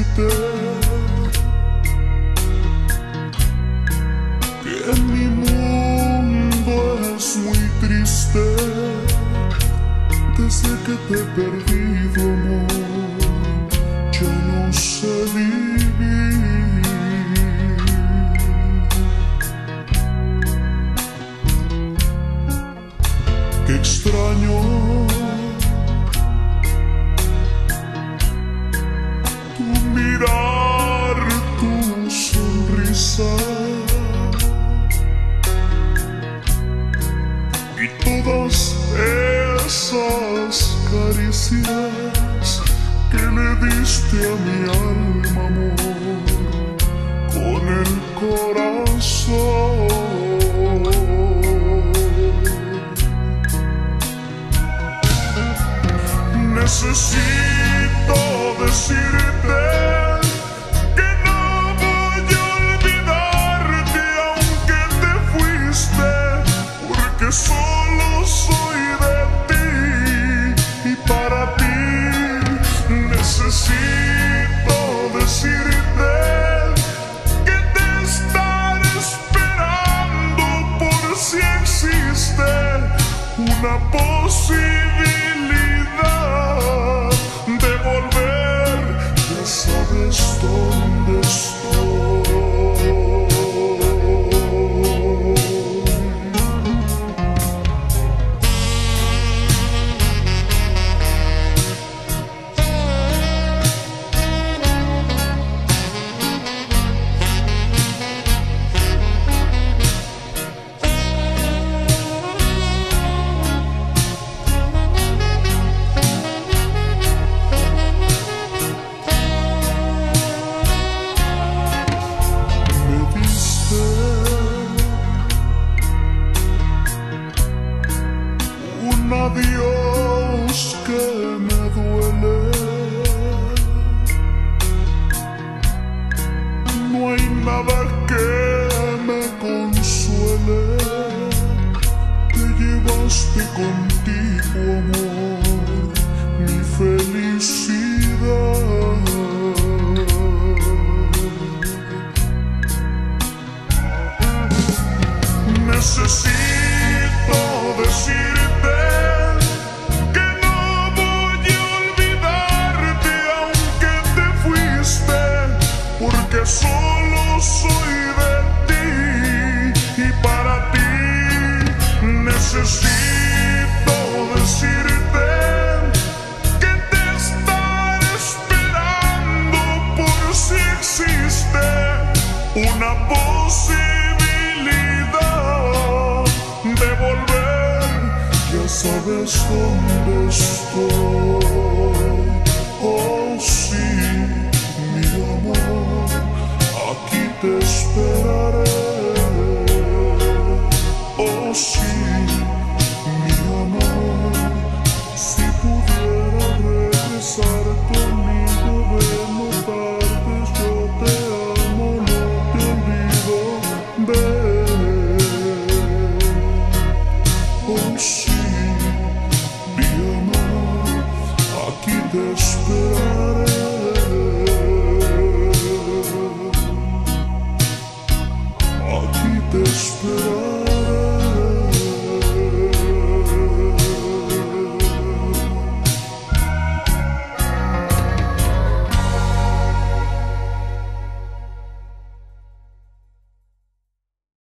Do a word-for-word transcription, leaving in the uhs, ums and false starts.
decirte que mi mundo es muy triste desde que te he perdido, amor. Ya no sé vivir. Qué extraño tu mirar, tu sonrisa y todas esas caricias que le diste a mi alma, amor, con el corazón. Necesito decirte que no voy a olvidarte aunque te fuiste, porque solo soy de ti y para ti. Necesito decirte que te estaré esperando por si existe una posibilidad de volver. Ya sabes dónde estoy. Un adiós que me duele. No hay nada que me consuele. Te llevaste contigo, amor, mi felicidad. Necesito decirte que no voy a olvidarte aunque te fuiste, porque solo soy de ti y para ti. Necesito decirte que te estaré esperando por si existe una posibilidad de volver. Ya sabes dónde estoy. Oh sí, mi amor, aquí te esperaré. Oh sí, mi amor, si pudiera regresar conmigo de no tardes, yo te amo, no te olvido. Ven. Oh, sí.